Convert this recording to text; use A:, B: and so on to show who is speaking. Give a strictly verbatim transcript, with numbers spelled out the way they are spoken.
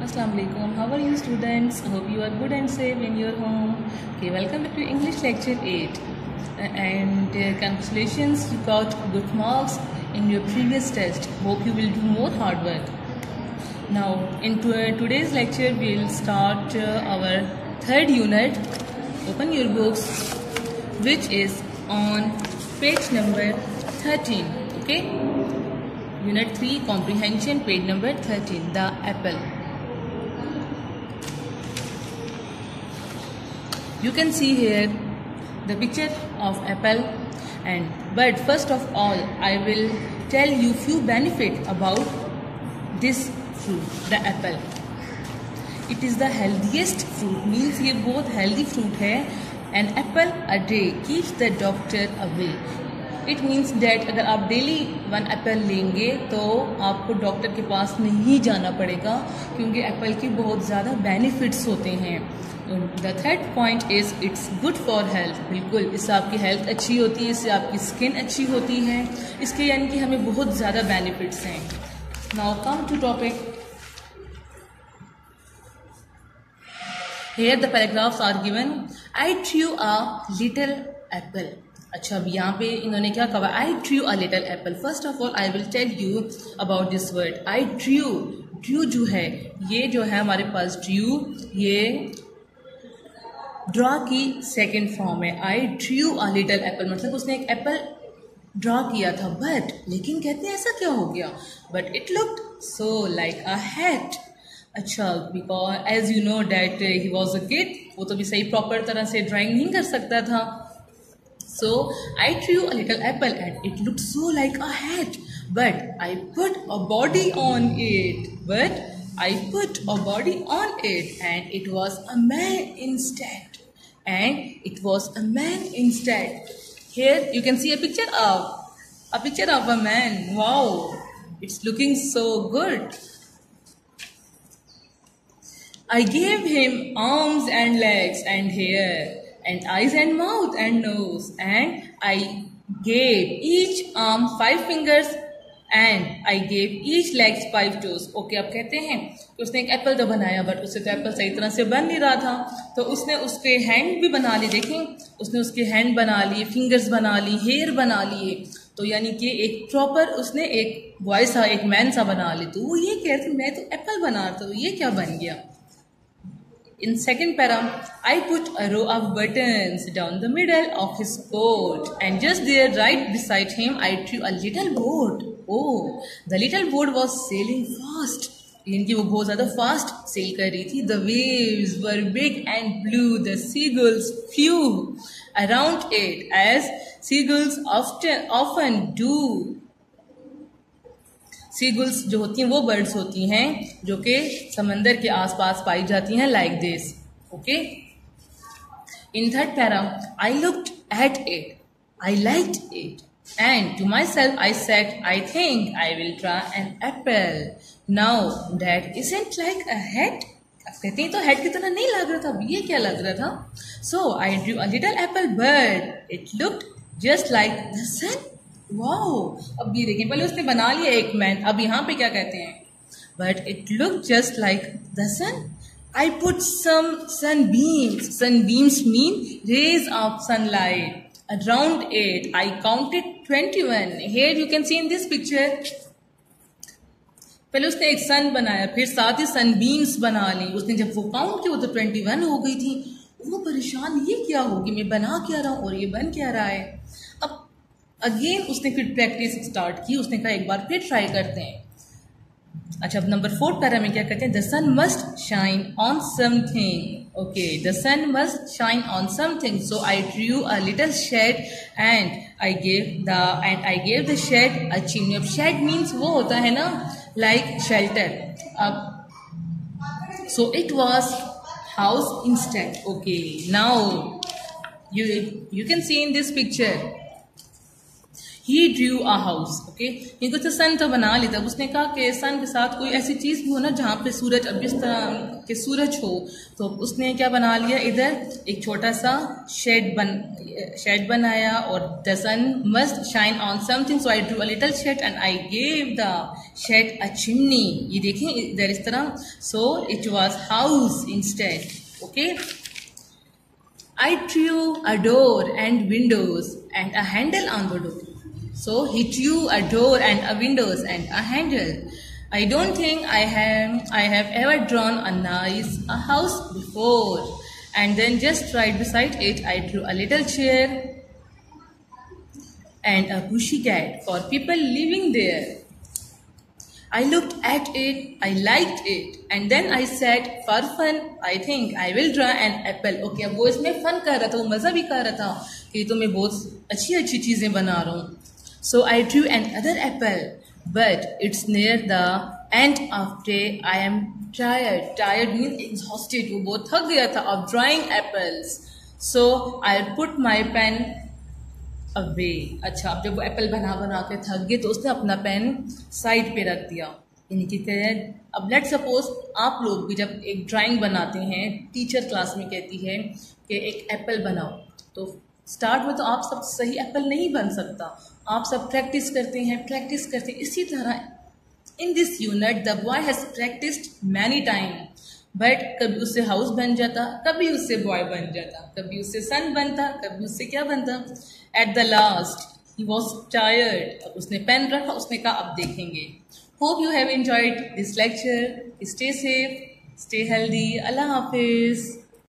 A: Assalamu alaikum. How are you students? I hope you are good and safe in your home. Okay, welcome back to English lecture eight. Uh, and uh, congratulations, you got good marks in your previous test. Hope you will do more hard work. Now, in to, uh, today's lecture, we will start uh, our third unit. Open your books, which is on page number thirteen. Okay? Unit three, comprehension, page number thirteen, the apple. You can see here the picture of apple, and but first of all I will tell you few benefits about this fruit, the apple. It is the healthiest fruit, means ये बहुत healthy fruit है. An apple a day keeps the doctor away. It means that अगर आप daily one Apple लेंगे तो आपको doctor के पास नहीं जाना पड़ेगा, क्योंकि एप्पल की बहुत ज़्यादा बेनिफिट्स होते हैं. The third point is it's good for health. बिल्कुल, इससे आपकी हेल्थ अच्छी होती है, इससे आपकी स्किन अच्छी होती है, इसके यानी कि हमें बहुत ज़्यादा बेनिफिट्स हैं. Now come to topic. Here the paragraphs are given. I drew a little apple. अच्छा, अब यहाँ पे इन्होंने क्या कहा? I drew a little apple. First of all, I will tell you about this word. I drew. Drew जो है, ये जो है हमारे पास drew, ये ड्रा की सेकेंड फॉर्म है. I drew a little apple, मतलब उसने एक एप्पल ड्रा किया था. बट लेकिन कहते हैं ऐसा क्या हो गया? But it looked so like a hat. अच्छा, because as you know that he was a kid, वो तो भी सही प्रॉपर तरह से ड्राइंग नहीं कर सकता था. So I drew a little apple and it looked so like a hat, but I put a body on it. But I put a body on it and it was a man instead. And it was a man instead. Here you can see a picture of a picture of a man. Wow, it's looking so good. I gave him arms and legs and hair and eyes and mouth and nose, and I gave each arm five fingers and I gave each legs five toes. Okay, अब कहते हैं कि उसने एक Apple तो बनाया, but उससे तो एप्पल सही तरह से बन नहीं रहा था, तो उसने उसके हैंड भी बना लिए. देखें, उसने उसके हैंड बना लिए, फिंगर्स बना ली, हेयर बना लिए, तो यानी कि एक प्रॉपर उसने एक बॉय सा, एक मैन सा बना ली. तो वो ये कहते मैं तो एप्पल बना, तो ये क्या बन गया? In second para, I put a row of buttons down the middle of his coat, and just there, right beside him, I drew a little boat. Oh, the little boat was sailing fast. इनकी वो बहुत ज़्यादा fast sail कर रही थी. The waves were big and blue. The seagulls flew around it as seagulls often often do. सीगुल्स जो होती हैं वो बर्ड्स होती हैं जो कि समंदर के आसपास पाई जाती हैं, like this. Okay. In third para, I looked at it, I liked it, and to myself I said, I think I will try an apple. Now that isn't like a hat. अब कहते हैं तो hat की तरह नहीं लग रहा था, अब ये क्या लग रहा था? So I drew a little apple bird. It looked just like the sun. Wow, अब ये देखिए, पहले उसने बना लिया एक मैन, अब यहाँ पे क्या कहते हैं? But it look just like the sun. I put some sunbeams. Sunbeams mean rays of sunlight around it. I counted twenty-one. Here you can see in this picture. पहले उसने एक सन बनाया, फिर साथ ही सनबीम्स बना ली. उसने जब वो काउंट किया, वो तो twenty-one हो गई थी. वो परेशान, ये क्या होगी, मैं बना क्या रहा हूँ और ये बन क्या रहा है? अब अगेन उसने फिर प्रैक्टिस स्टार्ट की. उसने कहा एक बार फिर ट्राई करते हैं. अच्छा, अब नंबर फोर्थ पैरा में क्या कहते हैं? The sun must shine on something. Okay, the sun must shine on something. So I drew a little shed and I gave the and I gave the shed a chimney. अब shed means वो होता है ना, like shelter. अब so it was house instead. Okay, now you you can see in this picture. He drew a house, okay. ये कुछ सन तो बना ली, तब उसने कहा कि सन के साथ कोई ऐसी चीज़ भी हो ना जहाँ पे सूरज, अब जिस तरह के सूरज हो, तो उसने क्या बना लिया, इधर एक छोटा सा शेड बन शेड बनाया, और the sun must shine on something, so I drew a little shed and I gave the shed a chimney. ये देखें इधर इस तरह, so it was house instead, okay. I drew a door and windows and a handle on the door. So he drew a door and a windows and a handle. I don't think I have I have ever drawn a nice a house before. And then just right beside it, I drew a little chair and a bushy cat for people living there. I looked at it, I liked it, and then I said, for fun, I think I will draw an apple. Okay, अब वो इसमें fun कर रहा था, वो मज़ा भी कर रहा था कि तो मैं बहुत अच्छी अच्छी चीज़ें बना रहा हूँ. So I drew another apple, but it's near the end of day. I am tired. Tired means exhausted. वो बहुत थक गया था of drawing apples. So I put my pen away. अच्छा, अब जब वो एप्पल बना बना के थक गए तो उसने अपना पेन साइड पे रख दिया, यानी कि अब लेट सपोज आप लोग भी जब एक ड्राइंग बनाते हैं, टीचर क्लास में कहती है कि एक एप्पल बनाओ, तो स्टार्ट में तो आप सब सही एप्पल नहीं बन सकता, आप सब प्रैक्टिस करते हैं प्रैक्टिस करते हैं इसी तरह in this unit the boy has practised many time, but कभी उससे हाउस बन जाता, कभी उससे बॉय बन जाता, कभी उससे सन बनता, कभी उससे क्या बनता. At the last he was tired. अब उसने पेन रखा, उसने कहा अब देखेंगे. Hope you have enjoyed this lecture. Stay safe, stay healthy. Allah Hafiz.